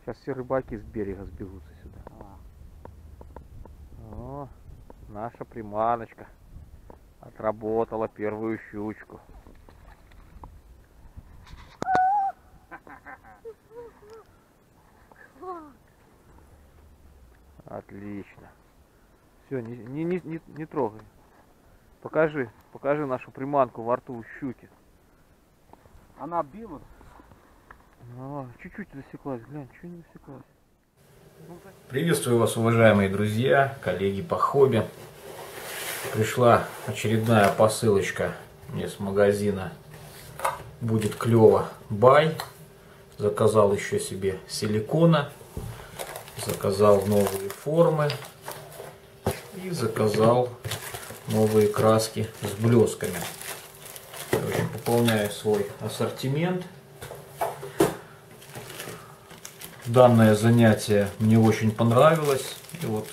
Сейчас все рыбаки с берега сбегутся сюда. О, наша приманочка отработала первую щучку. Отлично. Все, не трогай. Покажи нашу приманку во рту у щуки. Она била? Чуть-чуть засеклась, глянь, чуть не засеклась. Приветствую вас, уважаемые друзья, коллеги по хобби. Пришла очередная посылочка мне с магазина «Будет клево бай». Заказал еще себе силикона, заказал новые формы и заказал новые краски с блесками. Короче, пополняю свой ассортимент. Данное занятие мне очень понравилось. И вот,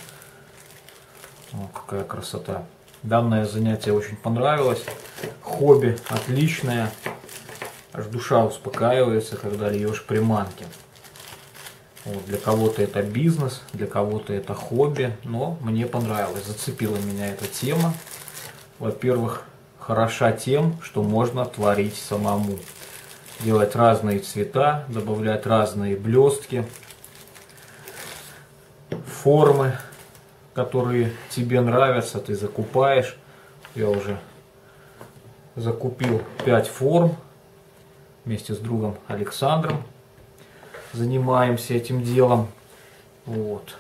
какая красота. Данное занятие очень понравилось. Хобби отличное. Аж душа успокаивается, когда льешь приманки. Вот, для кого-то это бизнес, для кого-то это хобби. Но мне понравилось. Зацепила меня эта тема. Во-первых, хороша тем, что можно творить самому. Делать разные цвета, добавлять разные блестки, формы, которые тебе нравятся, ты закупаешь. Я уже закупил 5 форм вместе с другом Александром. Занимаемся этим делом. Вот.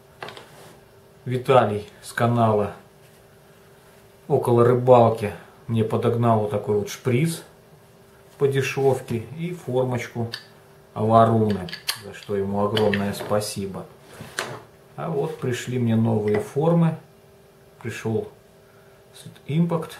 Виталий с канала «Около рыбалки» мне подогнал вот такой вот шприц по дешевке и формочку Аваруны, за что ему огромное спасибо. А вот пришли мне новые формы. Пришел Impact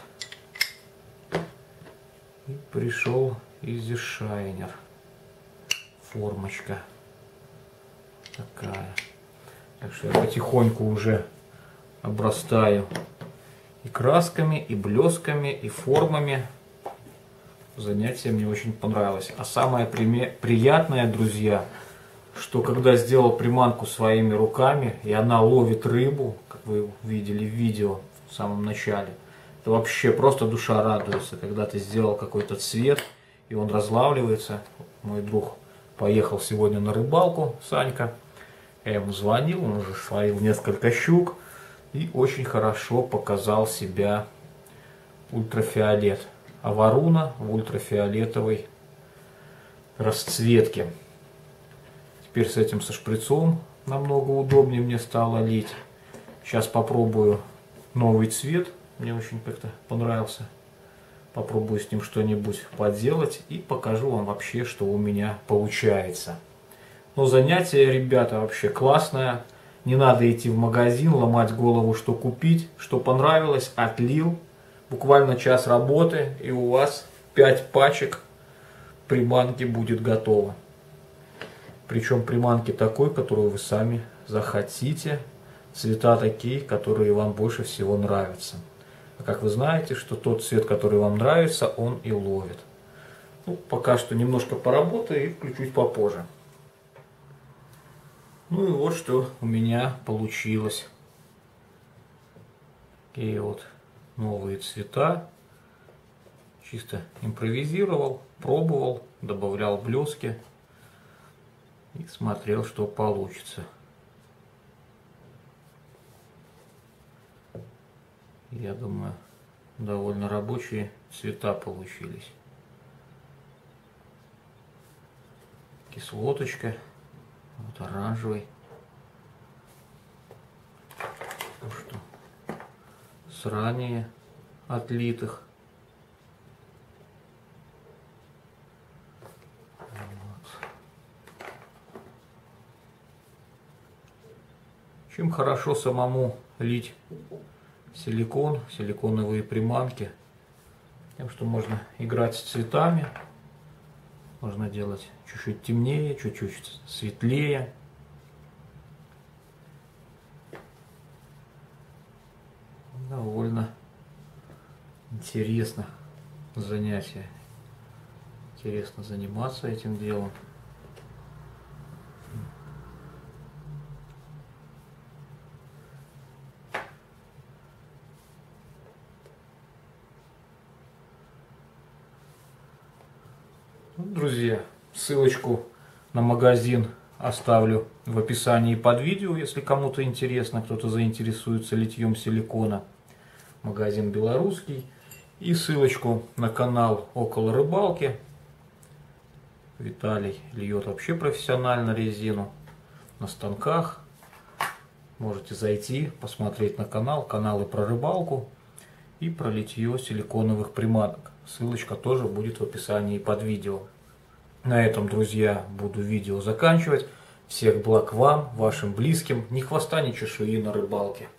и пришел Easy Shiner. Формочка такая. Так что я потихоньку уже обрастаю и красками, и блесками, и формами. Занятие мне очень понравилось. А самое приятное, друзья, что когда сделал приманку своими руками, и она ловит рыбу, как вы видели в видео в самом начале, это вообще просто душа радуется, когда ты сделал какой-то цвет, и он разлавливается. Мой друг поехал сегодня на рыбалку, Санька. Я ему звонил, он уже словил несколько щук, и очень хорошо показал себя ультрафиолет. Аваруна в ультрафиолетовой расцветке. Теперь с этим со шприцом намного удобнее мне стало лить. Сейчас попробую новый цвет. Мне очень как-то понравился. Попробую с ним что-нибудь поделать и покажу вам вообще, что у меня получается. Но занятие, ребята, вообще классное. Не надо идти в магазин, ломать голову, что купить. Что понравилось, отлил. Буквально час работы, и у вас 5 пачек приманки будет готово. Причем приманки такой, которую вы сами захотите. Цвета такие, которые вам больше всего нравятся. А как вы знаете, что тот цвет, который вам нравится, он и ловит. Ну, пока что немножко поработаю и включусь попозже. Ну и вот что у меня получилось. Такие вот новые цвета. Чисто импровизировал, пробовал, добавлял блески и смотрел, что получится. Я думаю, довольно рабочие цвета получились. Кислоточка, вот оранжевый. Ну что, с ранее отлитых. Вот. Чем хорошо самому лить силикон, силиконовые приманки, тем, что можно играть с цветами, можно делать чуть-чуть темнее, чуть-чуть светлее. Довольно интересно занятие. Интересно заниматься этим делом. Друзья, ссылочку на магазин оставлю в описании под видео, если кому-то интересно, кто-то заинтересуется литьем силикона. Магазин белорусский. И ссылочку на канал Около Рыбалки. Виталий льет вообще профессионально резину на станках. Можете зайти, посмотреть на канал, каналы про рыбалку и про литье силиконовых приманок. Ссылочка тоже будет в описании под видео. На этом, друзья, буду видео заканчивать. Всех благ вам, вашим близким. Ни хвоста, ни чешуи на рыбалке.